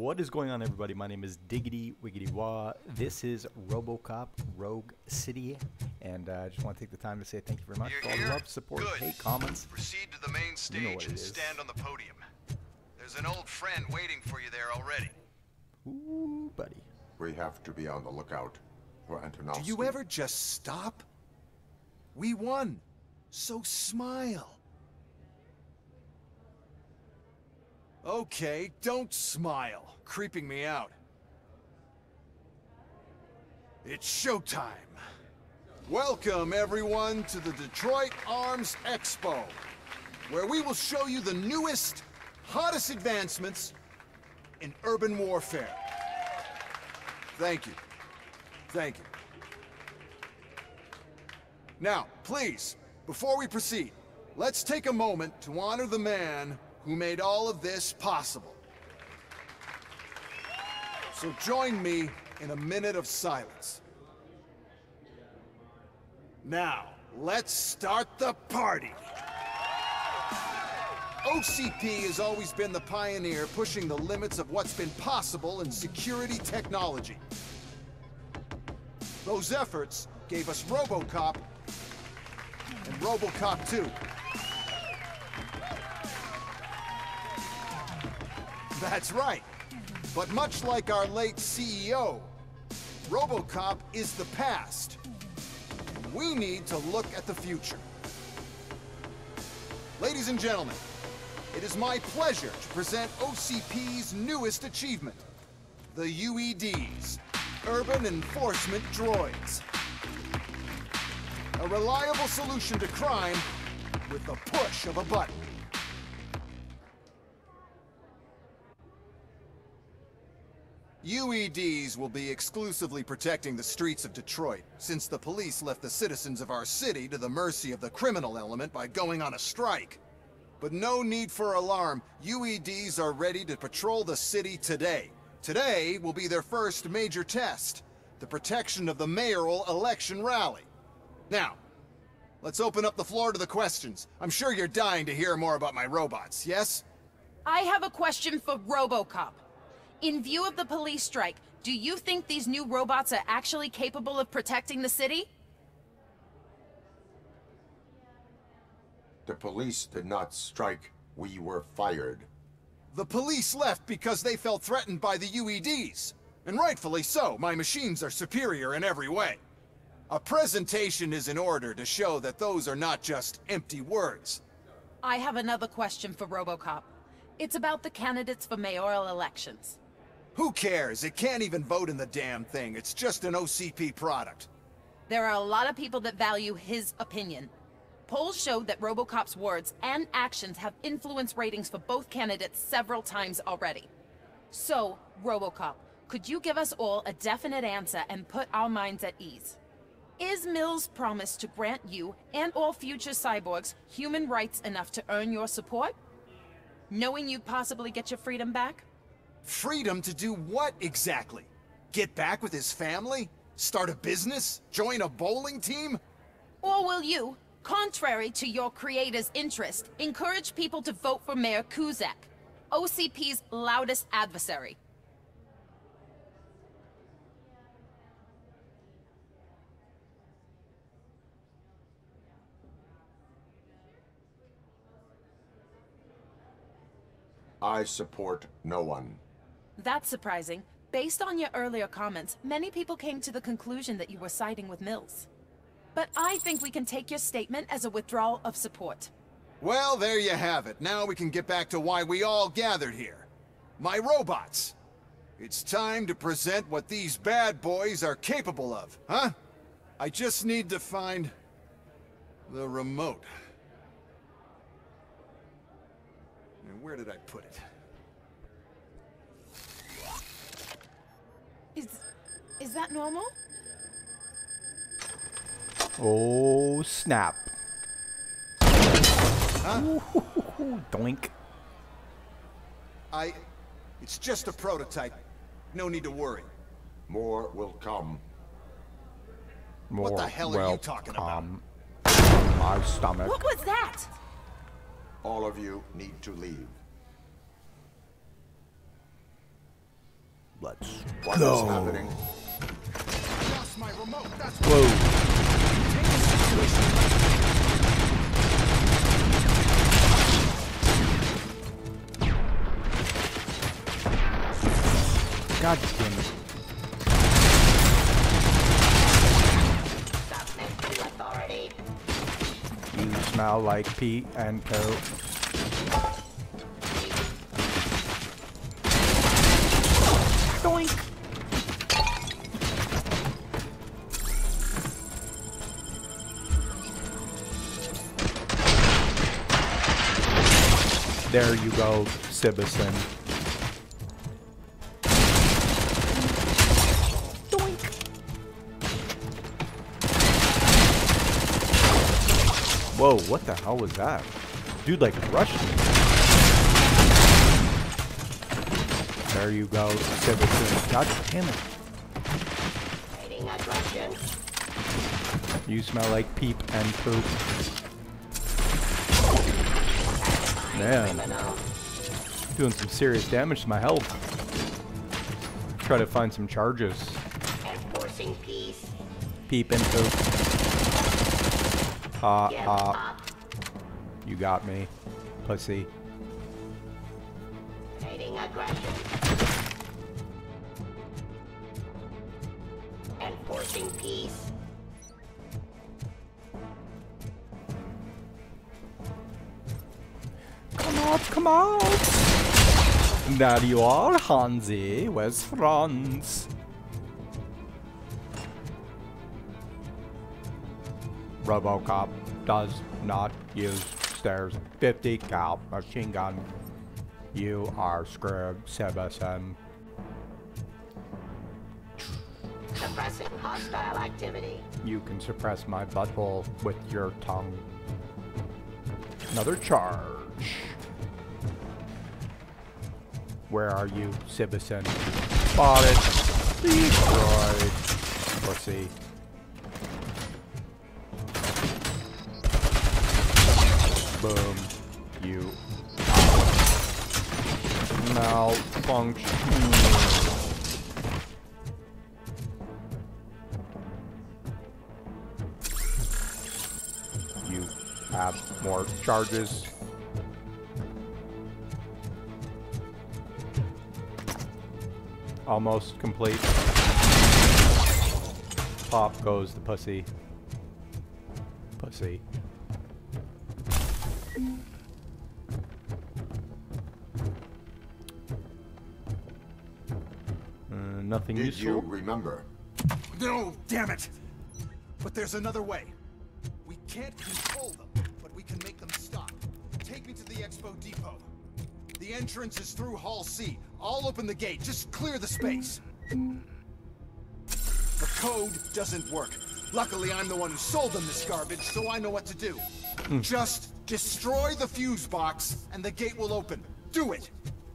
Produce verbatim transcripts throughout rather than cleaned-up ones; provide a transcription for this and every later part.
What is going on, everybody? My name is DiggityWiggityWaaa. This is RoboCop Rogue City, and I uh, just want to take the time to say thank you very much You're for all the here? love, support, Good. hate, comments. Proceed to the main stage You know what it and is. stand on the podium. There's an old friend waiting for you there already. Ooh, buddy. We have to be on the lookout for Antonovsky. Do you ever just stop? We won, so smile. Okay, don't smile. Creeping me out. It's showtime. Welcome, everyone, to the Detroit Arms Expo, where we will show you the newest, hottest advancements in urban warfare. Thank you. Thank you. Now, please, before we proceed, let's take a moment to honor the man who made all of this possible. So join me in a minute of silence. Now, let's start the party. O C P has always been the pioneer pushing the limits of what's been possible in security technology. Those efforts gave us RoboCop and RoboCop two. That's right. But much like our late C E O, RoboCop is the past. We need to look at the future. Ladies and gentlemen, it is my pleasure to present O C P's newest achievement, the U E Ds, Urban Enforcement Droids. A reliable solution to crime with the push of a button. U E Ds will be exclusively protecting the streets of Detroit, since the police left the citizens of our city to the mercy of the criminal element by going on a strike. But no need for alarm. U E Ds are ready to patrol the city today. Today will be their first major test, the protection of the mayoral election rally. Now, let's open up the floor to the questions. I'm sure you're dying to hear more about my robots, yes? I have a question for RoboCop. In view of the police strike, do you think these new robots are actually capable of protecting the city? The police did not strike. We were fired. The police left because they felt threatened by the U E Ds. And rightfully so. My machines are superior in every way. A presentation is in order to show that those are not just empty words. I have another question for RoboCop. It's about the candidates for mayoral elections. Who cares? It can't even vote in the damn thing. It's just an O C P product. There are a lot of people that value his opinion. Polls showed that RoboCop's words and actions have influenced ratings for both candidates several times already. So, RoboCop, could you give us all a definite answer and put our minds at ease? Is Mills' promise to grant you and all future cyborgs human rights enough to earn your support? Knowing you'd possibly get your freedom back? Freedom to do what exactly? Get back with his family? Start a business? Join a bowling team? Or will you, contrary to your creator's interest, encourage people to vote for Mayor Kuzak, O C P's loudest adversary? I support no one. That's surprising. Based on your earlier comments, many people came to the conclusion that you were siding with Mills. But I think we can take your statement as a withdrawal of support. Well, there you have it. Now we can get back to why we all gathered here. My robots. It's time to present what these bad boys are capable of, huh? I just need to find the remote. And where did I put it? Is... is that normal? Oh, snap. Huh? Ooh, doink. I... It's just a prototype. No need to worry. More will come. More What the hell are you talking about? welcome. My stomach. What was that? All of you need to leave. Let's What go. is happening? I lost my remote. That's Whoa. take the situation. God damn it. You smell like pee and coke. Doink. There you go, Citizen. Whoa, what the hell was that? Dude, like, rushed me. There you go, Citizen. God damn it. You smell like peep and poop. Man. Doing some serious damage to my health. Try to find some charges. Enforcing peace. Peep and poop. Ha ha. You got me, pussy. Hating aggression. Enforcing peace. Come out, come out! There you are, Hansi. Where's Franz? RoboCop does not use stairs. fifty cal machine gun. You are screwed, Sebastian. Suppressing hostile activity. You can suppress my butthole with your tongue. Another charge. Where are you, Sebastian? Spotted. Destroyed. Pussy. Boom. You. Malfunction. You have more charges. Almost complete. Pop goes the pussy. Pussy. Uh, nothing Did useful. you remember? No, damn it! But there's another way. We can't control them, but we can make them stop. Take me to the Expo Depot. The entrance is through Hall C. I'll open the gate. Just clear the space. The code doesn't work. Luckily, I'm the one who sold them this garbage, so I know what to do. Just destroy the fuse box, and the gate will open. Do it!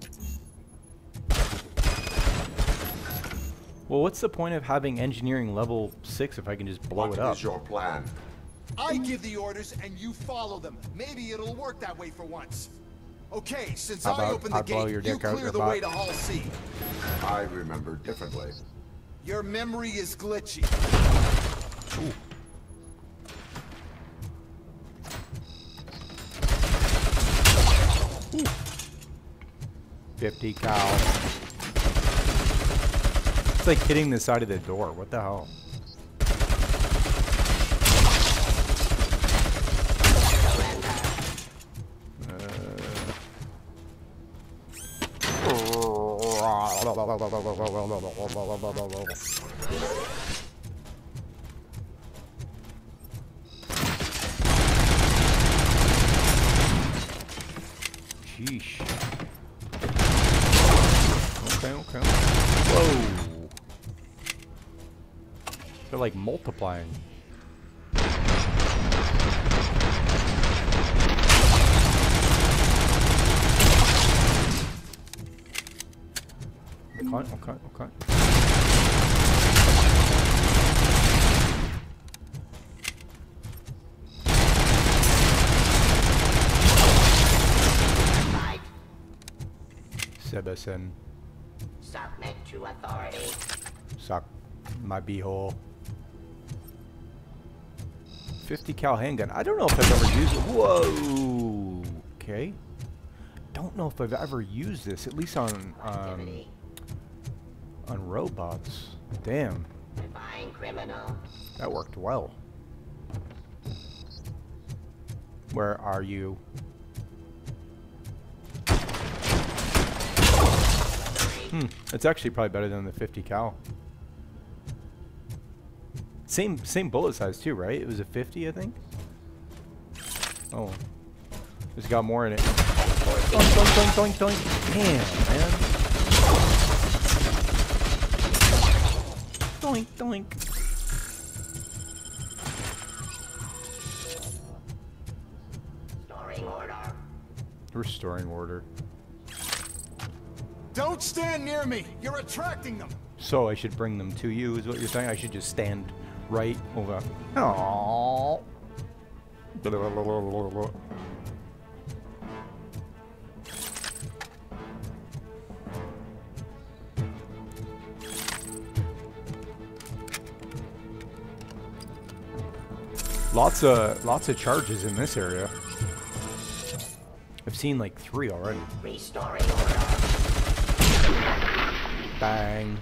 Well, what's the point of having engineering level six if I can just blow What it up? is your plan? I give the orders, and you follow them. Maybe it'll work that way for once. Okay, since How I about open the I blow gate, your you dick out clear your the butt? way to Hall C. I remember differently. Your memory is glitchy. Ooh. Ooh. fifty cal. It's like hitting the side of the door. What the hell? Sheesh. Okay, okay. Whoa. They're like multiplying. Okay, okay, okay. Sebastian. Submit to authority. Suck my beehole. fifty cal handgun. I don't know if I've ever used it. Whoa. Okay. Don't know if I've ever used this, at least on um, on robots. Damn. Define criminal. That worked well. Where are you? Hmm. It's actually probably better than the fifty cal. Same same bullet size too, right? It was a fifty, I think. Oh, it's got more in it. Doink, doink, doink, doink, doink. Damn, man. Doink, doink. Restoring order. Restoring order. Don't stand near me! You're attracting them! So I should bring them to you, is what you're saying? I should just stand right over. Aww. Lots of lots of charges in this area. I've seen like three already. Restoring order. Bang.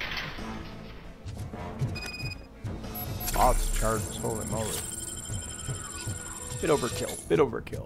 Lots of charges, holy moly. Bit overkill, bit overkill.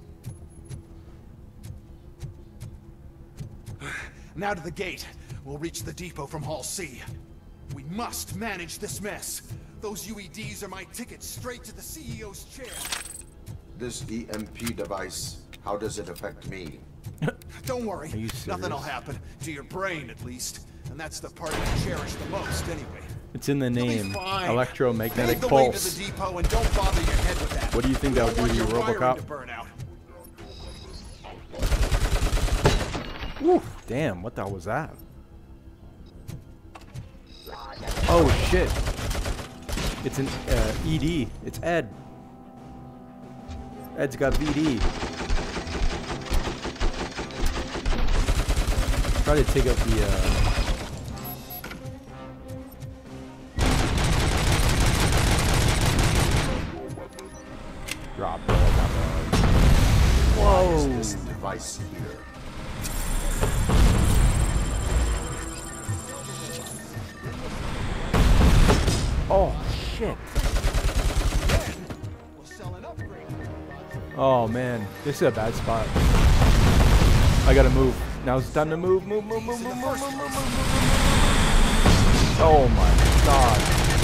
Now to the gate. We'll reach the depot from Hall C. We must manage this mess. Those U E Ds are my ticket straight to the C E O's chair. This E M P device, how does it affect me? Don't worry. Are you Nothing will serious? happen. To your brain, at least. And that's the part I cherish the most, anyway. It's in the You'll be name. fine. Electromagnetic Lead the way to pulse. the depot and don't bother your head with that. What do you think that would do to Don't you, want your wiring RoboCop? to burn out. Woo, damn, what the hell was that? Oh shit. It's an uh, E D. It's Ed. Ed's got V D. Try to take up the uh drop it. Why is Whoa. this device here? Oh shit. We'll sell an upgrade. Oh man, this is a bad spot. I gotta move. Now it's time to move, move, move, move, move, move, move, move, move, move. Oh my god.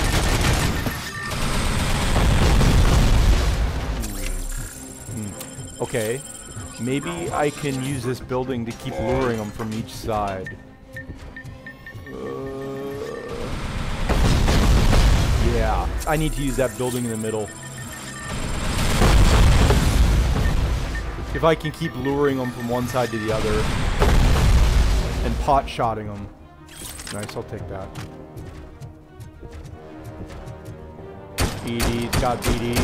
Hmm. Okay, maybe I can use this building to keep luring them from each side. Uh, yeah, I need to use that building in the middle. If I can keep luring them from one side to the other and pot-shotting them. Nice, I'll take that. B D's got B D.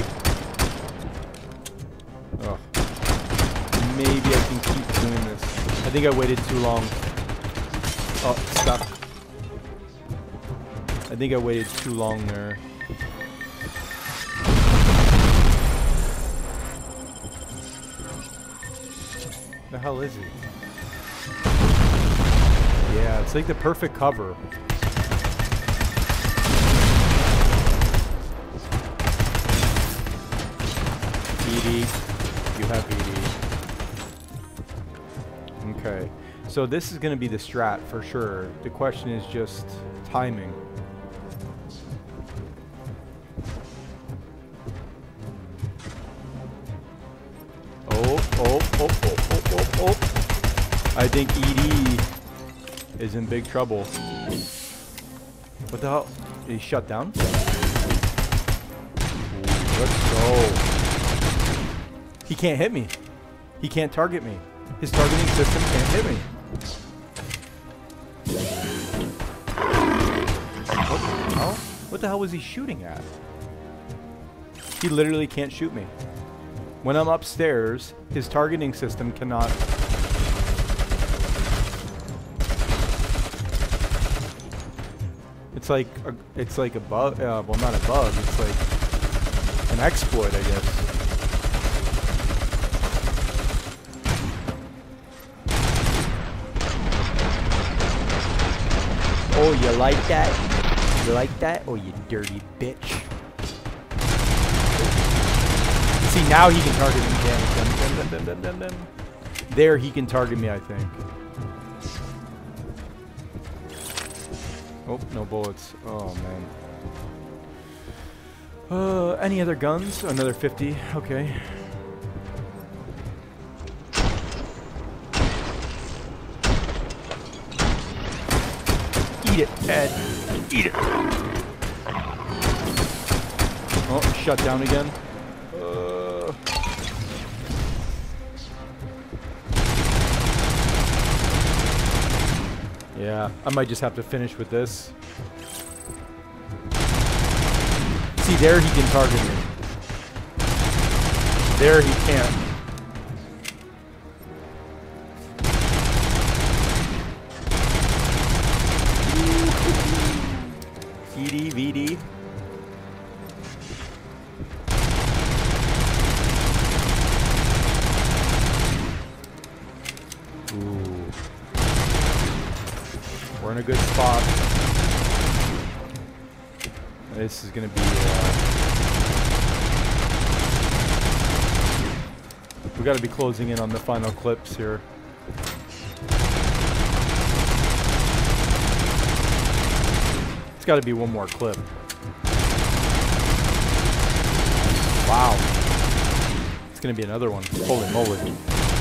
Ugh. Maybe I can keep doing this. I think I waited too long. Oh, stuck. I think I waited too long there. The hell is it? Yeah, it's like the perfect cover. B D, you have B D. Okay, so this is going to be the strat for sure. The question is just timing. Oh, oh, oh, oh, oh, oh, oh. I think E D is in big trouble. What the hell? Is he shut down? Ooh, let's go. He can't hit me. He can't target me. His targeting system can't hit me. What the hell? What the hell was he shooting at? He literally can't shoot me. When I'm upstairs, his targeting system cannot... It's like a, it's like a bug. Uh, well, not a bug. It's like an exploit, I guess. Oh, you like that? You like that? Oh, you dirty bitch. See, now he can target me. Damn, dum, dum, dum, dum, dum, dum. There, he can target me, I think. Oh, no bullets. Oh, man. Uh, any other guns? Another fifty. Okay. Eat it, Ed. Eat it. Oh, shut down again. Uh. Yeah, I might just have to finish with this. See, there he can target me. There he can't. V D, V D. Ooh. We're in a good spot. This is going to be... Uh, we got to be closing in on the final clips here. It's got to be one more clip. Wow. It's going to be another one. Holy moly.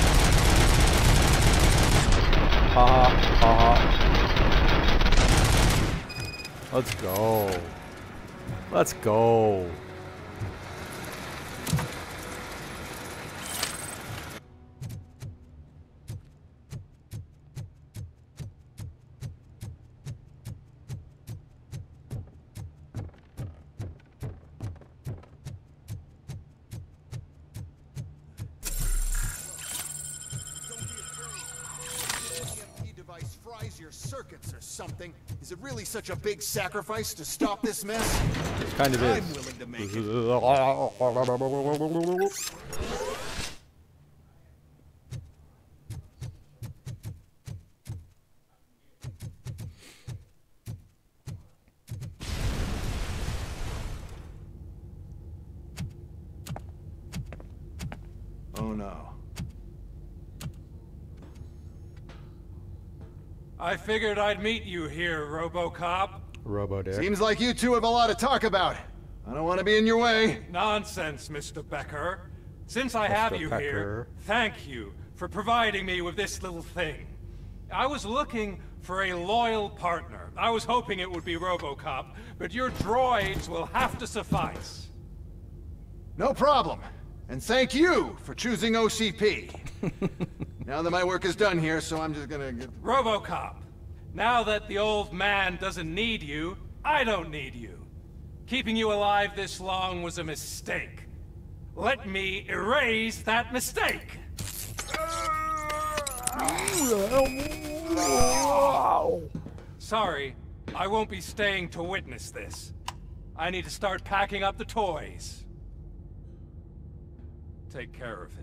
Haha, haha. Let's go. Let's go. Your circuits or something. Is it really such a big sacrifice to stop this mess? It kind of I'm is. willing to make it. Oh no. I figured I'd meet you here, RoboCop. RoboDick. Seems like you two have a lot to talk about. I don't want to be in your way. Nonsense, Mister Becker. Since I have Mister you Becker. here, thank you for providing me with this little thing. I was looking for a loyal partner. I was hoping it would be RoboCop, but your droids will have to suffice. No problem. And thank you for choosing O C P. Now that my work is done here, so I'm just gonna get... RoboCop, now that the old man doesn't need you, I don't need you. Keeping you alive this long was a mistake. Let me erase that mistake. Sorry, I won't be staying to witness this. I need to start packing up the toys. Take care of him.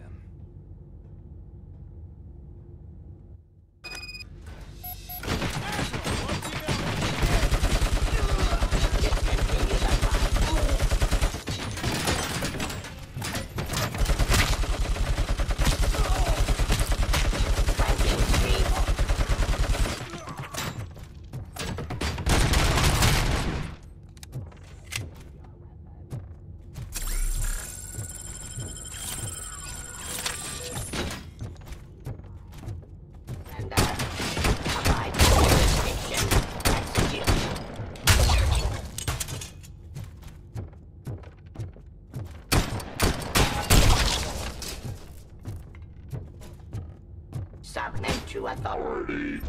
Submit to authority.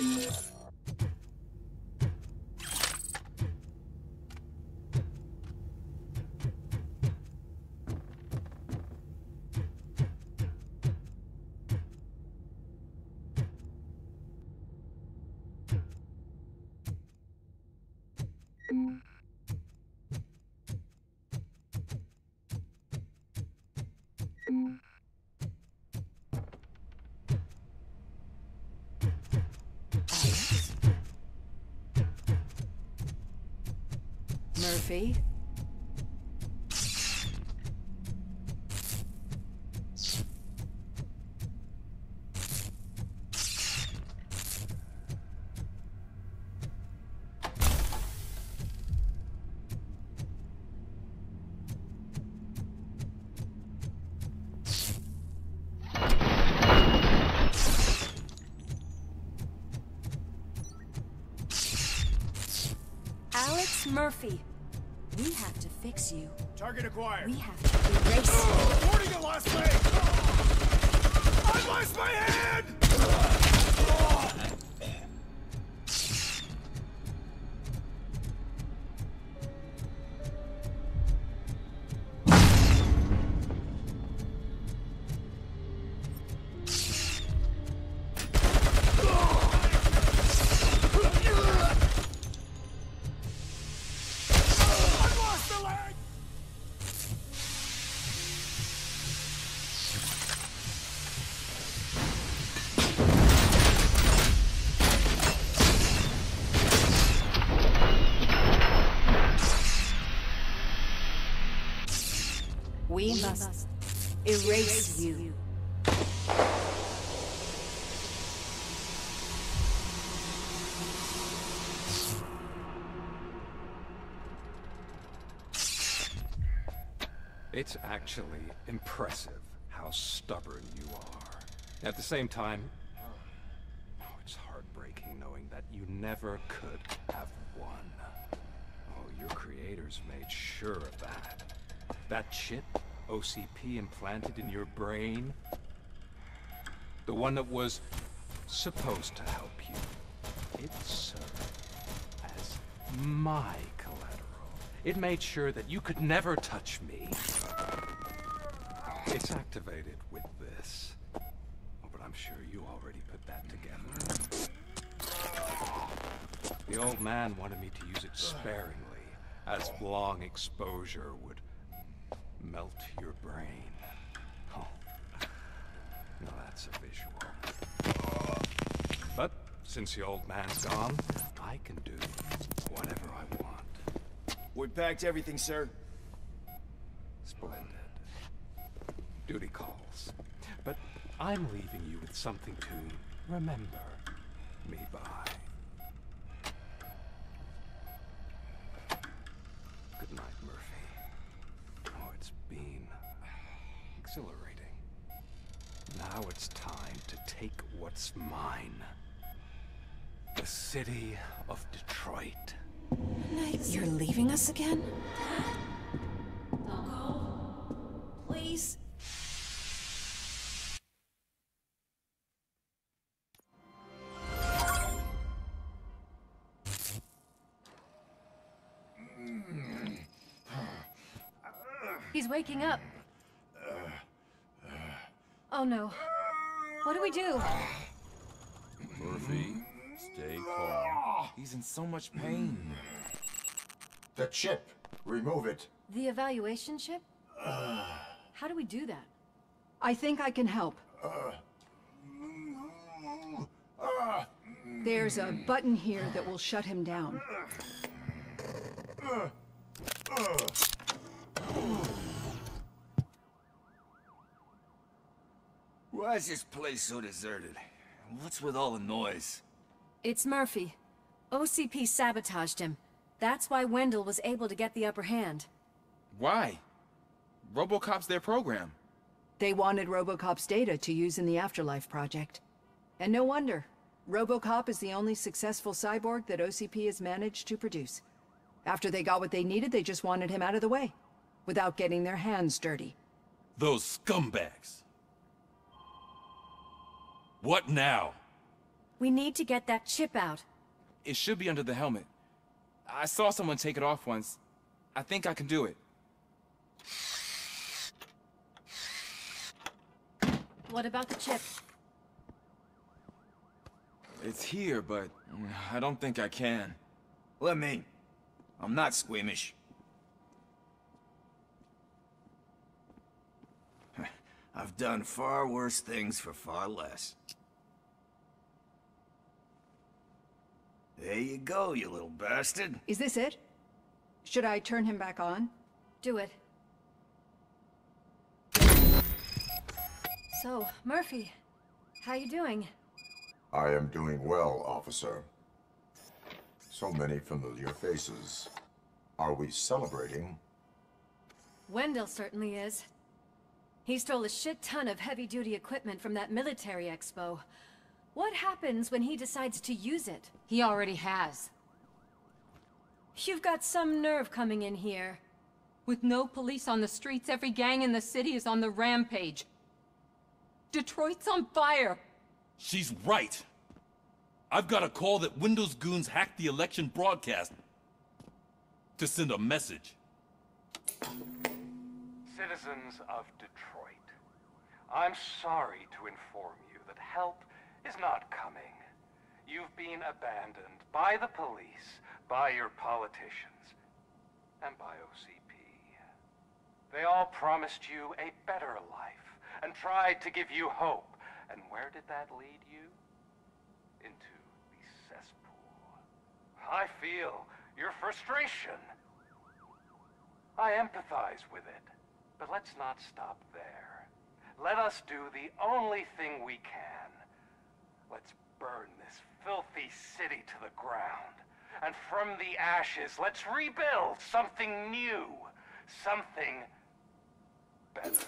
Murphy? Alex Murphy. We have to fix you. Target acquired. We have to erase you. Reporting a lost leg! I lost my hand! We must erase you. It's actually impressive how stubborn you are. At the same time, oh, it's heartbreaking knowing that you never could have won. Oh, your creators made sure of that. That chip O C P implanted in your brain, the one that was supposed to help you, it served as my collateral. It made sure that you could never touch me. It's activated with this. Oh, but I'm sure you already put that together. The old man wanted me to use it sparingly, as long exposure would melt your brain. Oh, now that's a visual. But since the old man's gone, I can do whatever I want. We packed everything, sir. Splendid. Duty calls. But I'm leaving you with something to remember me by. Good night, Murphy. Oh, it's been exhilarating. Now it's time to take what's mine. The city of Detroit. You're leaving us again? Don't go. Please. He's waking up. Oh no. What do we do? Murphy, stay calm. He's in so much pain. The chip. Remove it. The evaluation chip? How do we do that? I think I can help. There's a button here that will shut him down. Why is this place so deserted? What's with all the noise? It's Murphy. O C P sabotaged him. That's why Wendell was able to get the upper hand. Why? RoboCop's their program. They wanted RoboCop's data to use in the Afterlife project. And no wonder. RoboCop is the only successful cyborg that O C P has managed to produce. After they got what they needed, they just wanted him out of the way, without getting their hands dirty. Those scumbags. What now? We need to get that chip out. It should be under the helmet. I saw someone take it off once. I think I can do it. What about the chip? It's here, but I don't think I can. Let me. I'm not squeamish. I've done far worse things for far less. There you go, you little bastard. Is this it? Should I turn him back on? Do it. So, Murphy, how you doing? I am doing well, officer. So many familiar faces. Are we celebrating? Wendell certainly is. He stole a shit ton of heavy-duty equipment from that military expo. What happens when he decides to use it? He already has. You've got some nerve coming in here. With no police on the streets, every gang in the city is on the rampage. Detroit's on fire. She's right. I've got a call that Windows goons hacked the election broadcast to send a message. Citizens of Detroit, I'm sorry to inform you that help is not coming. You've been abandoned by the police, by your politicians, and by O C P. They all promised you a better life and tried to give you hope. And where did that lead you? Into the cesspool. I feel your frustration. I empathize with it. But let's not stop there. Let us do the only thing we can. Let's burn this filthy city to the ground. And from the ashes, let's rebuild something new. Something better.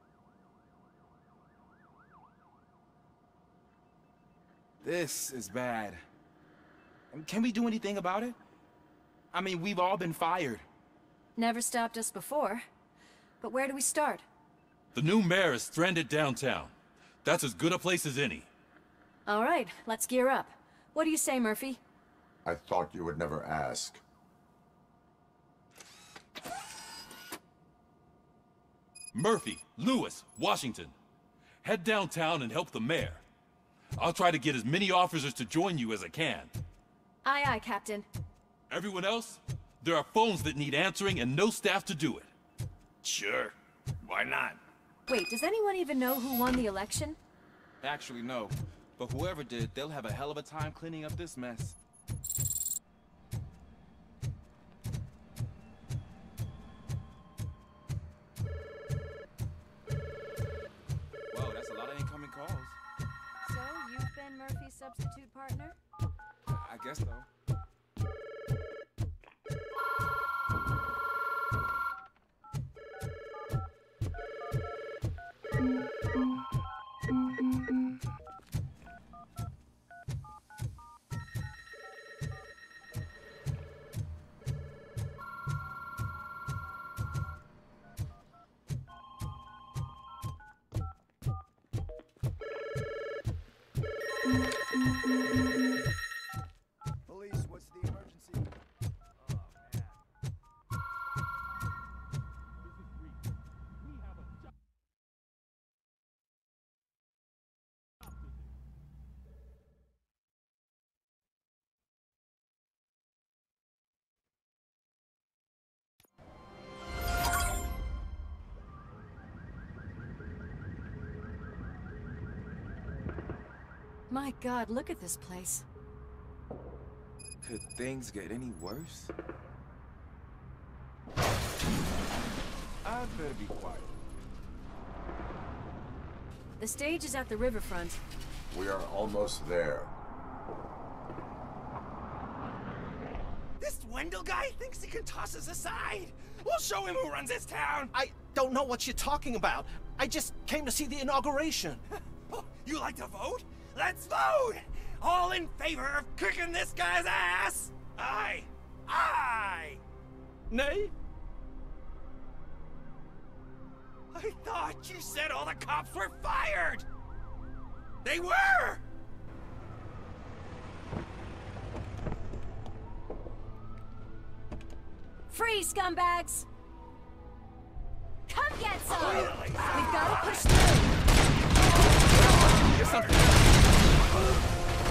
This is bad. Can we do anything about it? I mean, we've all been fired. Never stopped us before. But where do we start? The new mayor is stranded downtown. That's as good a place as any. All right, let's gear up. What do you say, Murphy? I thought you would never ask. Murphy, Lewis, Washington. Head downtown and help the mayor. I'll try to get as many officers to join you as I can. Aye, aye, Captain. Everyone else? There are phones that need answering and no staff to do it. Sure. Why not? Wait, does anyone even know who won the election? Actually, no. But whoever did, they'll have a hell of a time cleaning up this mess. Whoa, that's a lot of incoming calls. So, you've been Murphy's substitute partner? I guess so. Police, what's the emergency? My God, look at this place. Could things get any worse? I'd better be quiet. The stage is at the riverfront. We are almost there. This Wendell guy thinks he can toss us aside. We'll show him who runs this town. I don't know what you're talking about. I just came to see the inauguration. Oh, you like to vote? Let's vote! All in favor of kicking this guy's ass? Aye. Aye! Nay? I thought you said all the cops were fired! They were! Free, scumbags! Come get some! We've got to push through! Get something!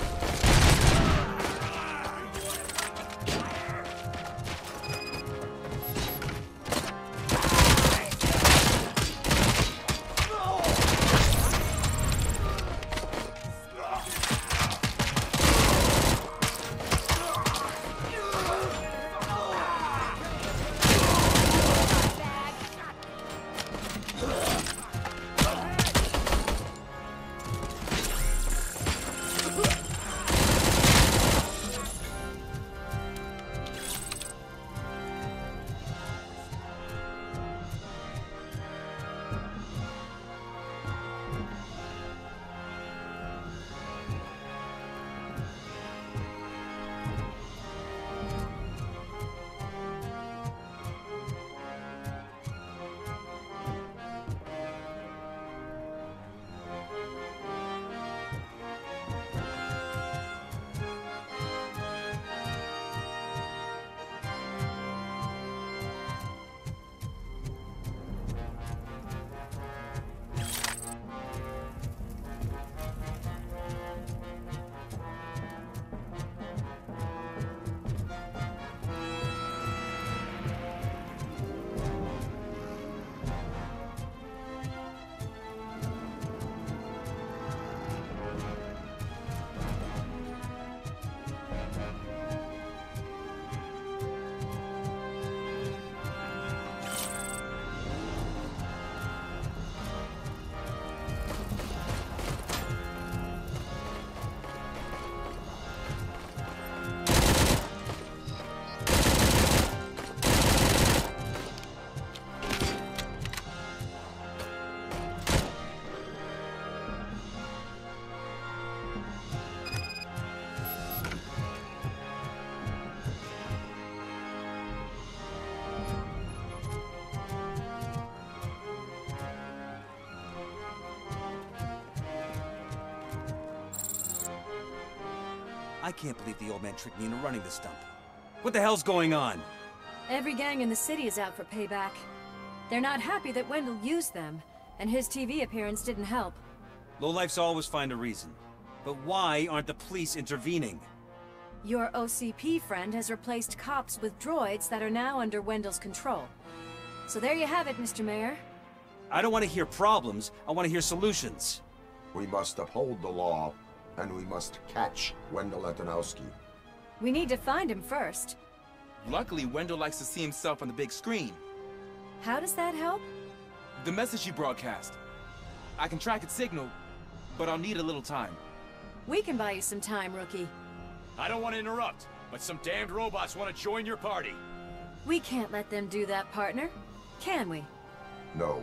I can't believe the old man tricked me into running this dump. What the hell's going on? Every gang in the city is out for payback. They're not happy that Wendell used them, and his T V appearance didn't help. Lowlifes always find a reason. But why aren't the police intervening? Your O C P friend has replaced cops with droids that are now under Wendell's control. So there you have it, Mister Mayor. I don't want to hear problems, I want to hear solutions. We must uphold the law, and we must catch Wendell Atanowski. We need to find him first. Luckily, Wendell likes to see himself on the big screen. How does that help? The message you broadcast. I can track its signal, but I'll need a little time. We can buy you some time, Rookie. I don't want to interrupt, but some damned robots want to join your party. We can't let them do that, partner. Can we? No.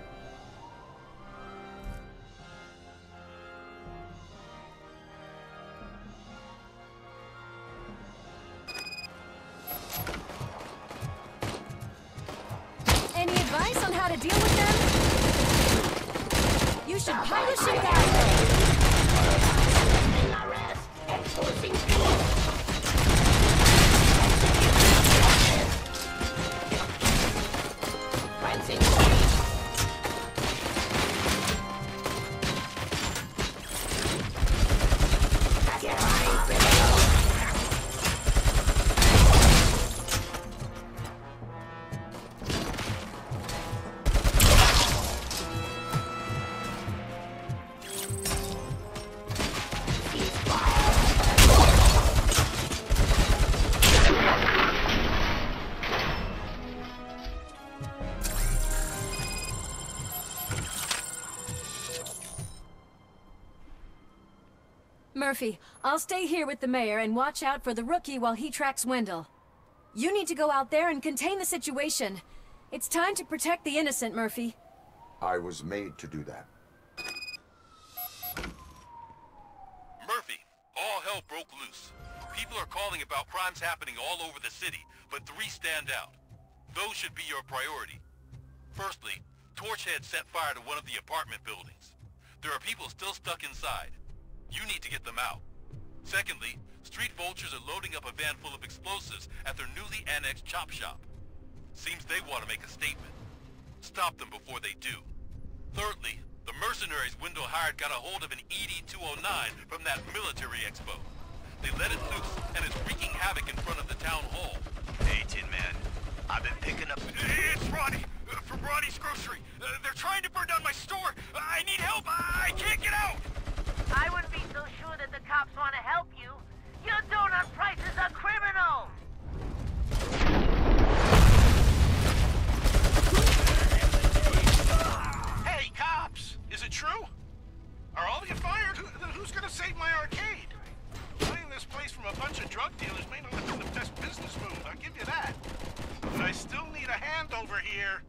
Any advice on how to deal with them? You should polish it that Murphy, I'll stay here with the mayor and watch out for the rookie while he tracks Wendell. You need to go out there and contain the situation. It's time to protect the innocent, Murphy. I was made to do that. Murphy, all hell broke loose. People are calling about crimes happening all over the city, but three stand out. Those should be your priority. Firstly, Torchhead set fire to one of the apartment buildings. There are people still stuck inside. You need to get them out. Secondly, street vultures are loading up a van full of explosives at their newly annexed chop shop. Seems they want to make a statement. Stop them before they do. Thirdly, the mercenaries Wendell hired got a hold of an E D two oh nine from that military expo. They let it loose, and it's wreaking havoc in front of the town hall. Hey, Tin Man. I've been picking up... It's Ronnie! Uh, from Ronnie's Grocery. Uh, they're trying to burn down my store! Uh, I need help! I, I can't get out! I wouldn't be so sure that the cops want to help you. Your donut prices are criminal! Hey, cops! Is it true? Are all of you fired? Who, who's gonna save my arcade? Cleaning this place from a bunch of drug dealers may not have been the best business move, I'll give you that. But I still need a hand over here.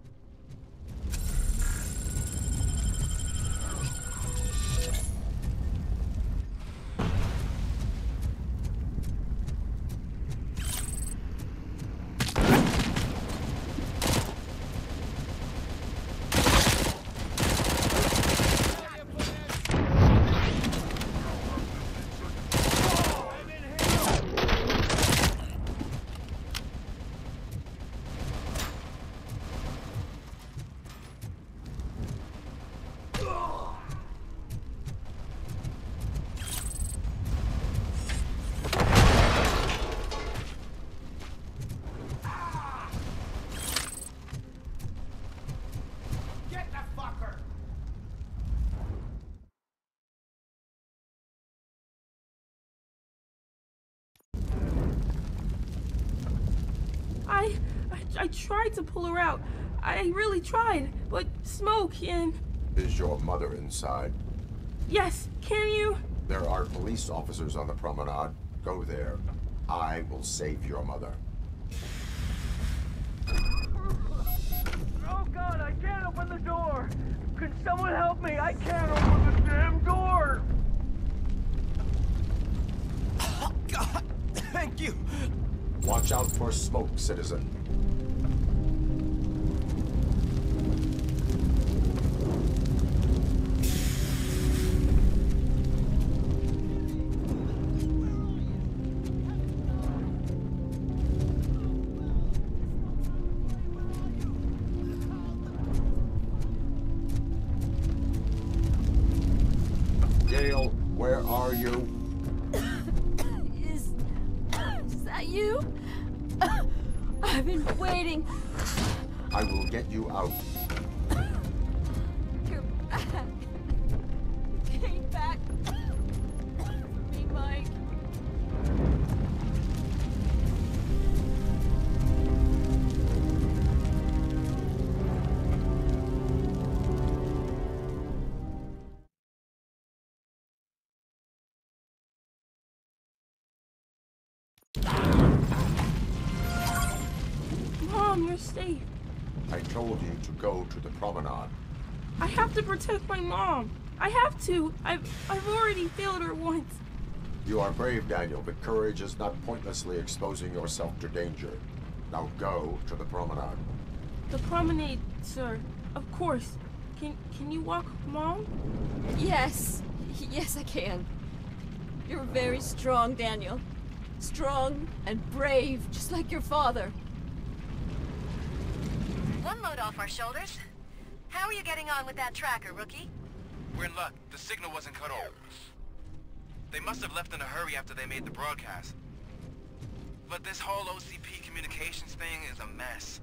I, I, I tried to pull her out. I really tried, but smoke and... Is your mother inside? Yes, can you? There are police officers on the promenade. Go there. I will save your mother. Oh God, I can't open the door! Can someone help me? I can't open the damn door! Oh God, thank you! Watch out for smoke, citizen. Gail, where are you? Is... is that you? I've been waiting. I will get you out. You're back. You came back. Me, Mike. Mom, you're safe. I told you to go to the promenade. I have to protect my mom. I have to. I've, I've already failed her once. You are brave, Daniel, but courage is not pointlessly exposing yourself to danger. Now go to the promenade. The promenade, sir. Of course. Can, can you walk, Mom? Yes. Yes, I can. You're very strong, Daniel. Strong and brave, just like your father. One load off our shoulders. How are you getting on with that tracker, rookie? We're in luck. The signal wasn't cut off. They must have left in a hurry after they made the broadcast. But this whole O C P communications thing is a mess.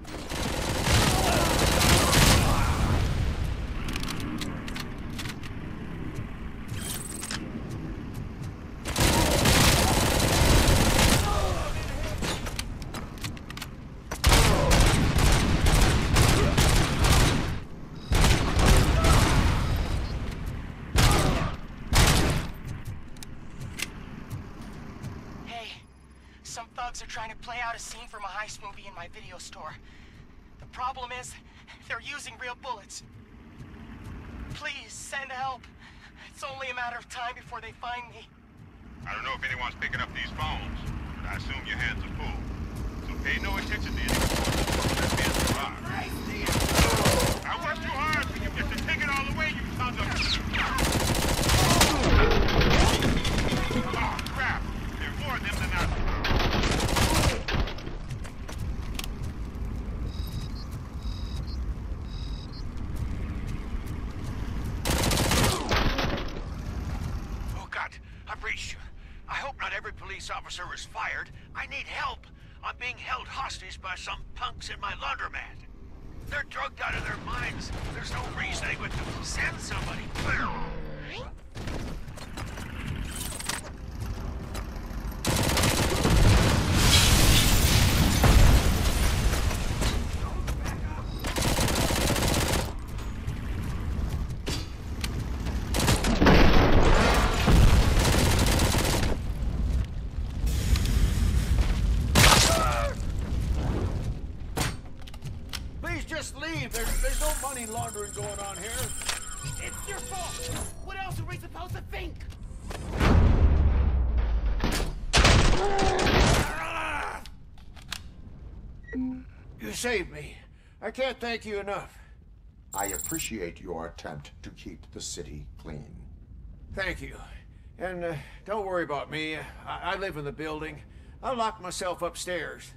Some thugs are trying to play out a scene from a heist movie in my video store. The problem is, they're using real bullets. Please, send help. It's only a matter of time before they find me. I don't know if anyone's picking up these phones, but I assume your hands are full. So pay no attention to any reports that's being survived. I worked too hard for you just to take it all away, you sons of... Oh, crap! There are more of them than I... Christ. I hope not every police officer is fired. I need help. I'm being held hostage by some punks in my laundromat. They're drugged out of their minds. There's no reasoning but to send somebody. There's, there's no money laundering going on here. It's your fault! What else are we supposed to think? You saved me. I can't thank you enough. I appreciate your attempt to keep the city clean. Thank you. And uh, don't worry about me. I, I live in the building. I'll lock myself upstairs.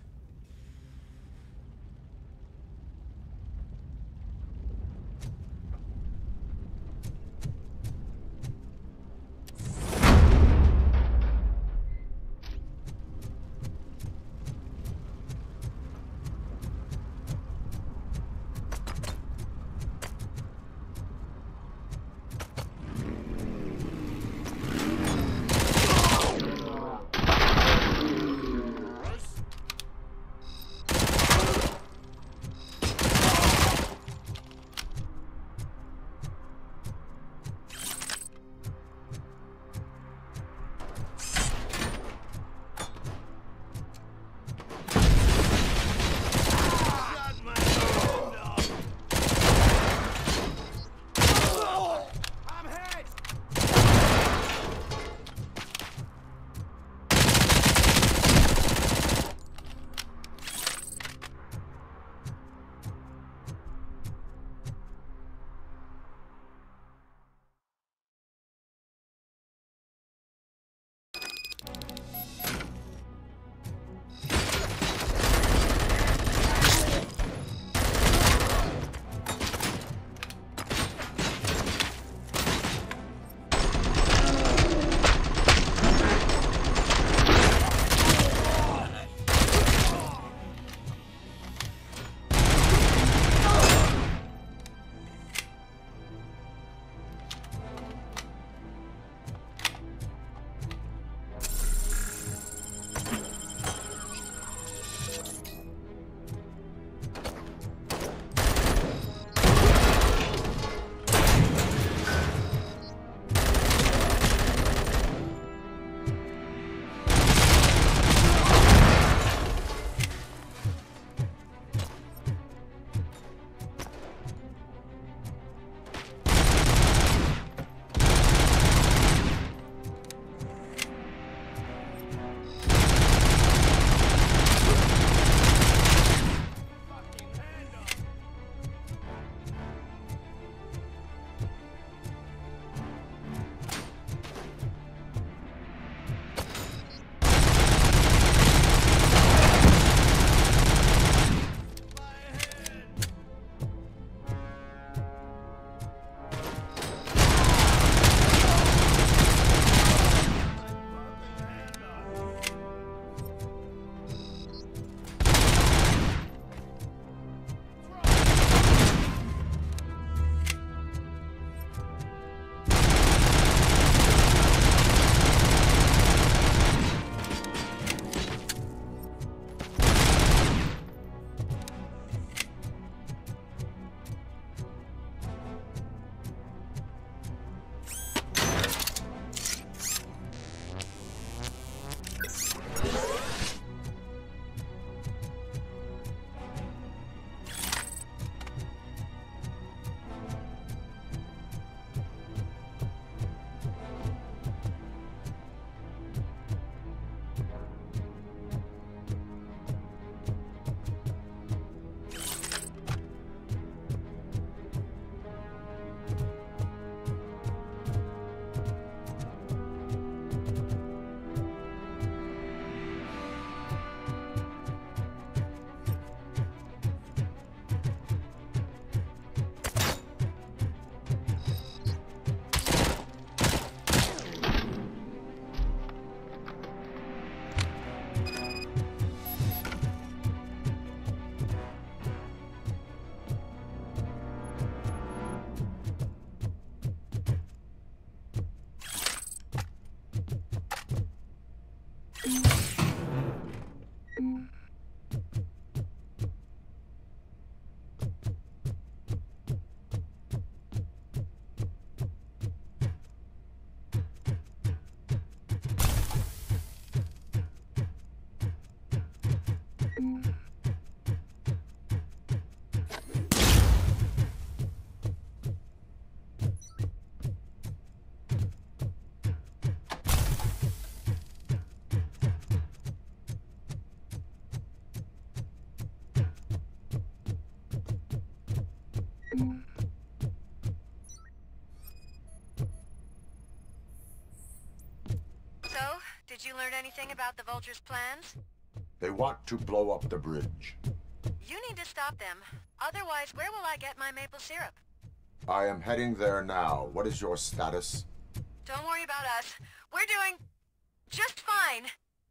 Did you learn anything about the Vulture's plans? They want to blow up the bridge. You need to stop them. Otherwise, where will I get my maple syrup? I am heading there now. What is your status? Don't worry about us. We're doing just fine.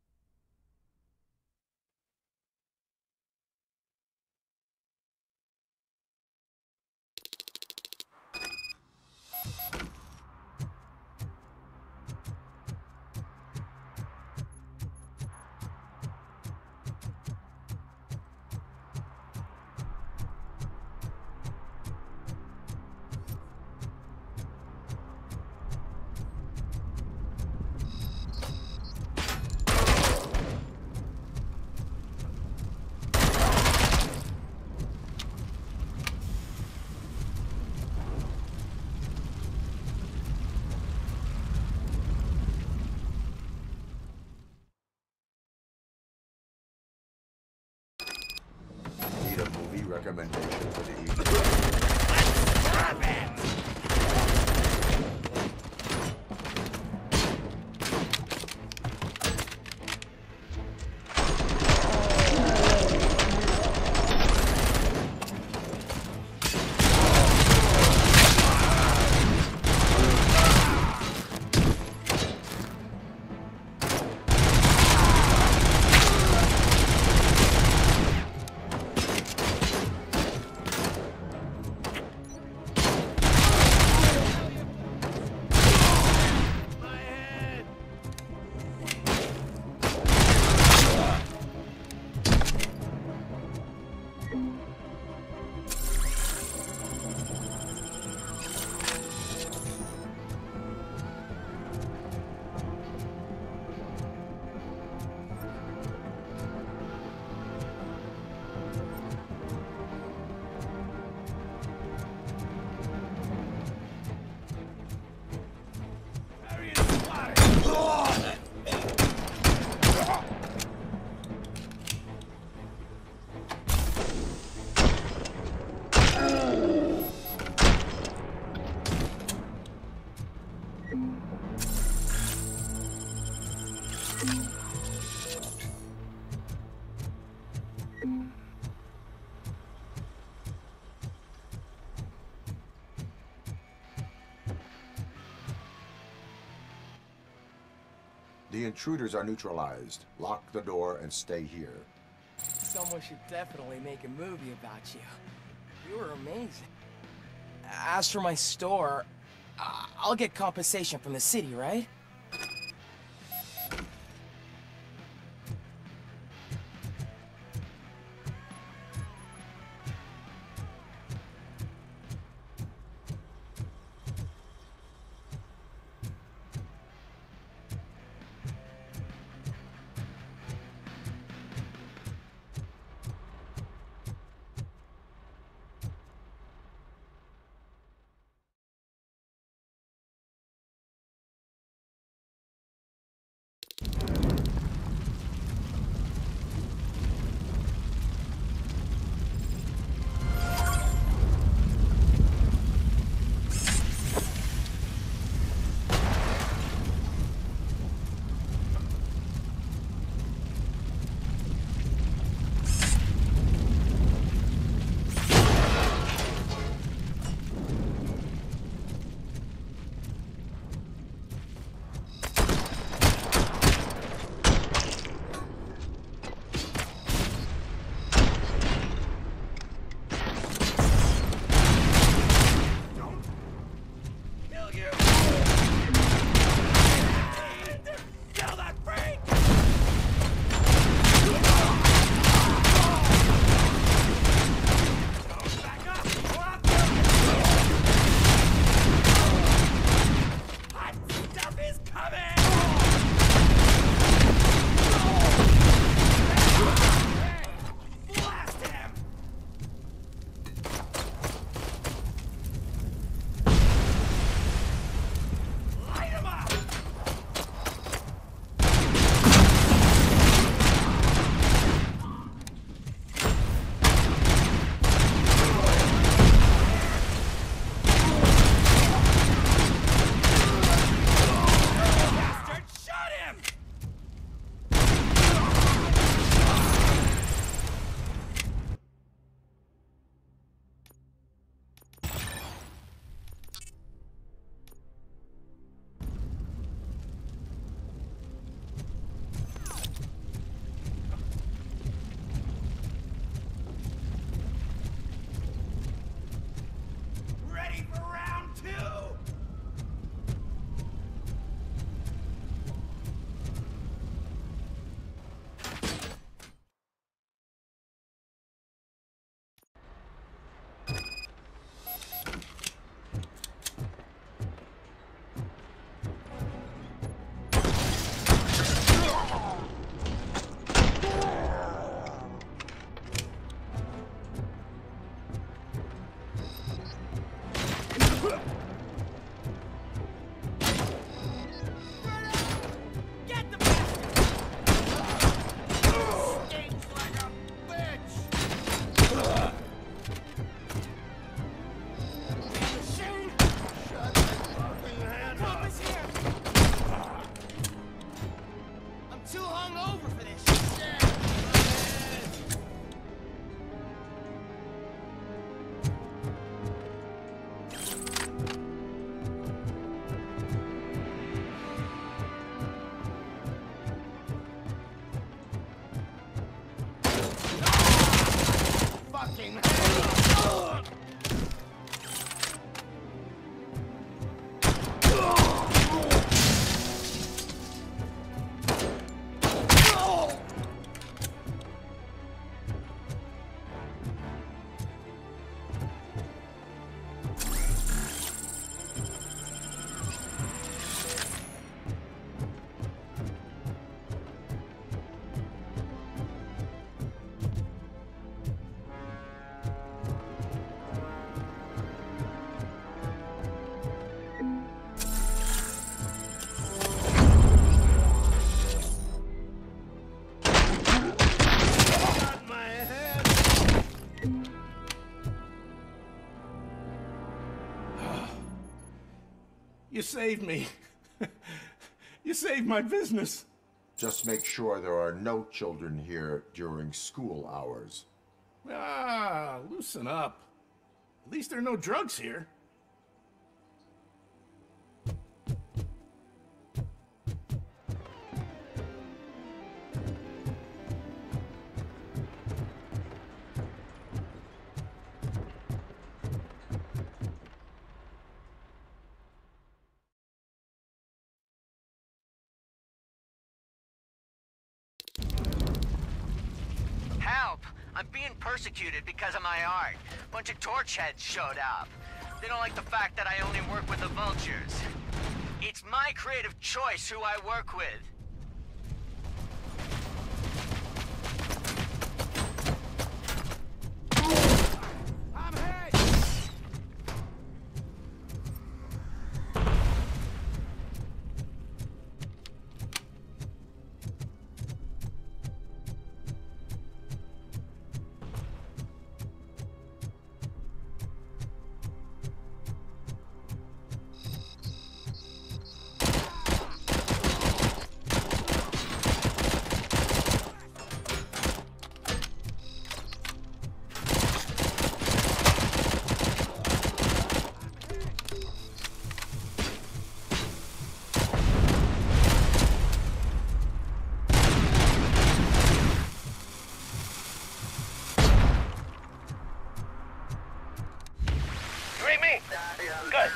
Need a movie recommendation for the evening? Stop it! The intruders are neutralized. Lock the door and stay here. Someone should definitely make a movie about you. You were amazing. As for my store, uh, I'll get compensation from the city, right? too hungover for this shit. Fucking hell! You saved me. You saved my business. Just make sure there are no children here during school hours. Ah, loosen up. At least there are no drugs here. Help! I'm being persecuted because of my art. Bunch of torch heads showed up. They don't like the fact that I only work with the vultures. It's my creative choice who I work with. I'm hit! Good.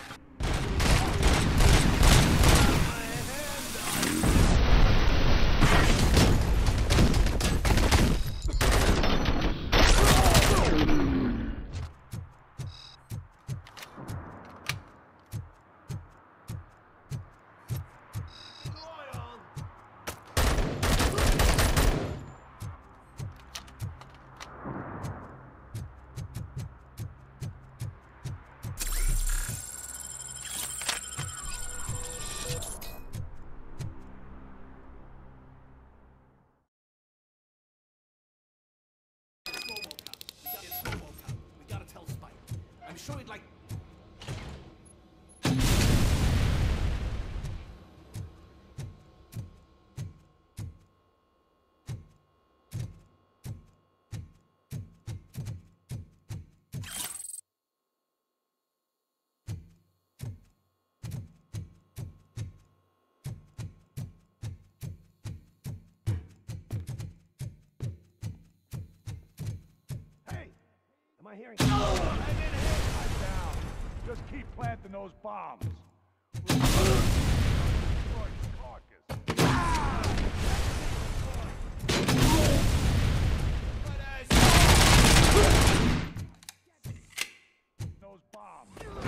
I'm sure he'd like... Hey! Am I hearing... Oh! Just keep planting those bombs. Those bombs.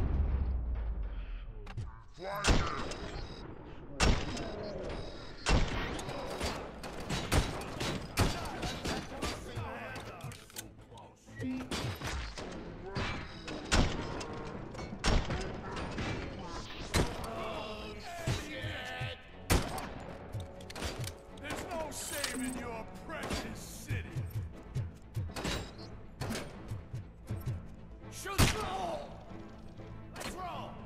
Saving your precious city. Shoot the roll. Let's roll.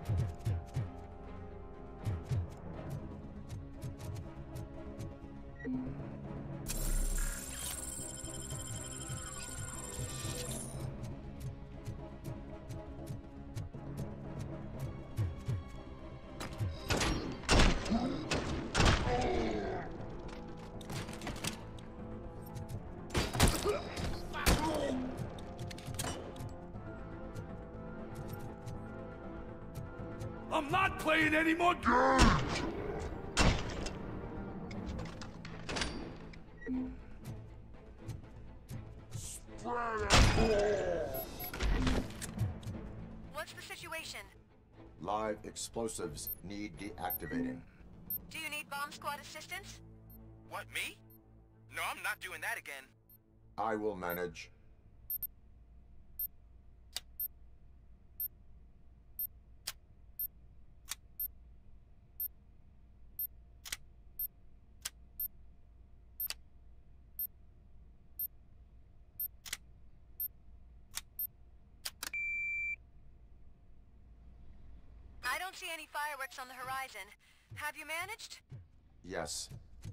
I'm not playing any more games! What's the situation? Live explosives need deactivating. Do you need bomb squad assistance? What, me? No, I'm not doing that again. I will manage. I don't see any fireworks on the horizon. Have you managed? Yes.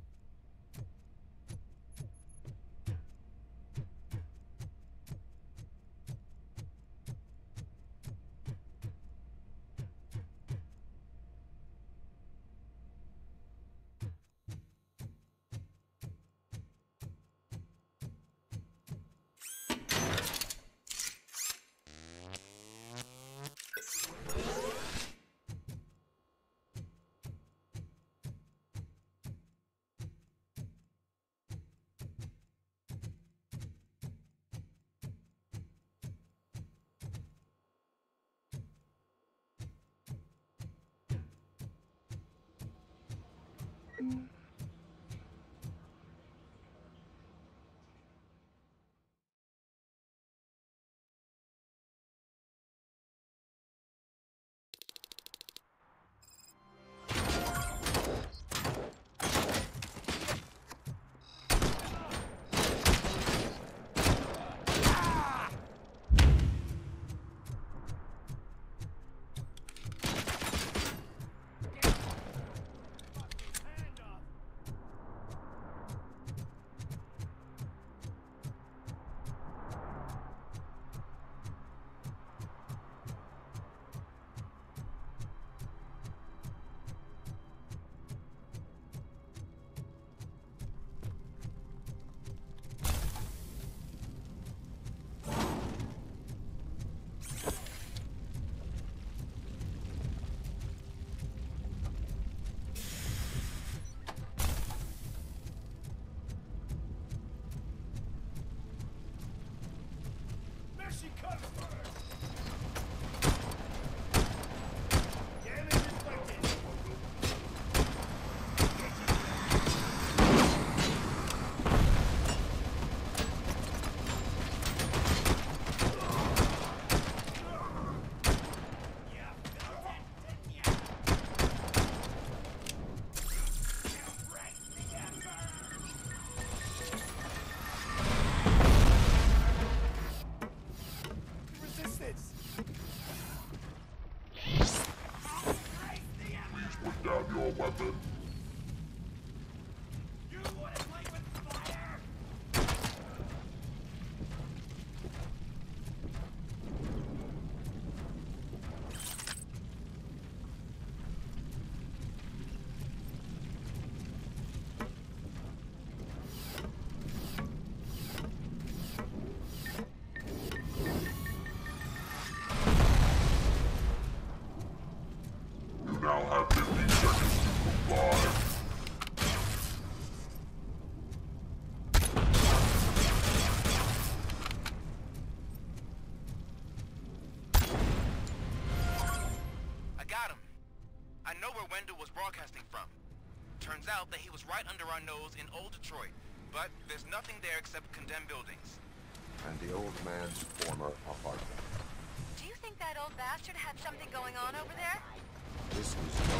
Broadcasting from. Turns out that he was right under our nose in old Detroit, but there's nothing there except condemned buildings. And the old man's former apartment. Do you think that old bastard had something going on over there? This was no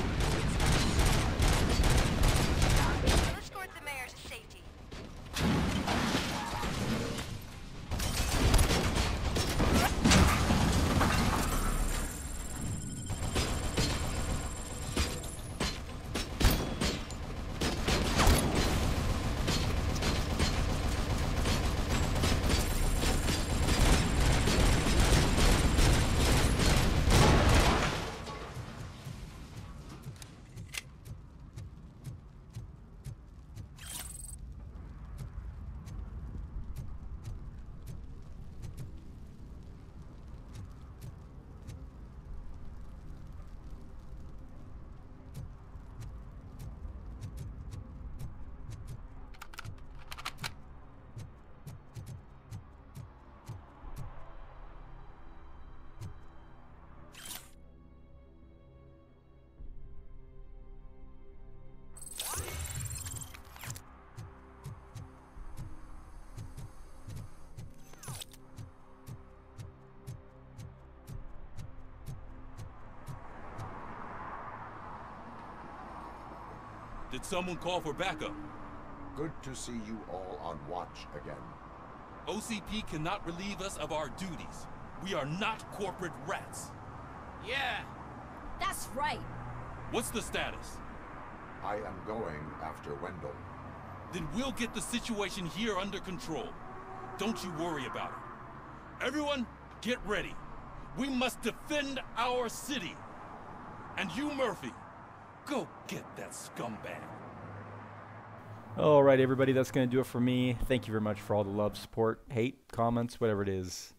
We'll escort the mayor to safety. Did someone call for backup? Good to see you all on watch again. O C P cannot relieve us of our duties. We are not corporate rats. Yeah. That's right. What's the status? I am going after Wendell. Then we'll get the situation here under control. Don't you worry about it. Everyone, get ready. We must defend our city. And you, Murphy, go get that scumbag. All right, everybody, that's going to do it for me. Thank you very much for all the love, support, hate, comments, whatever it is.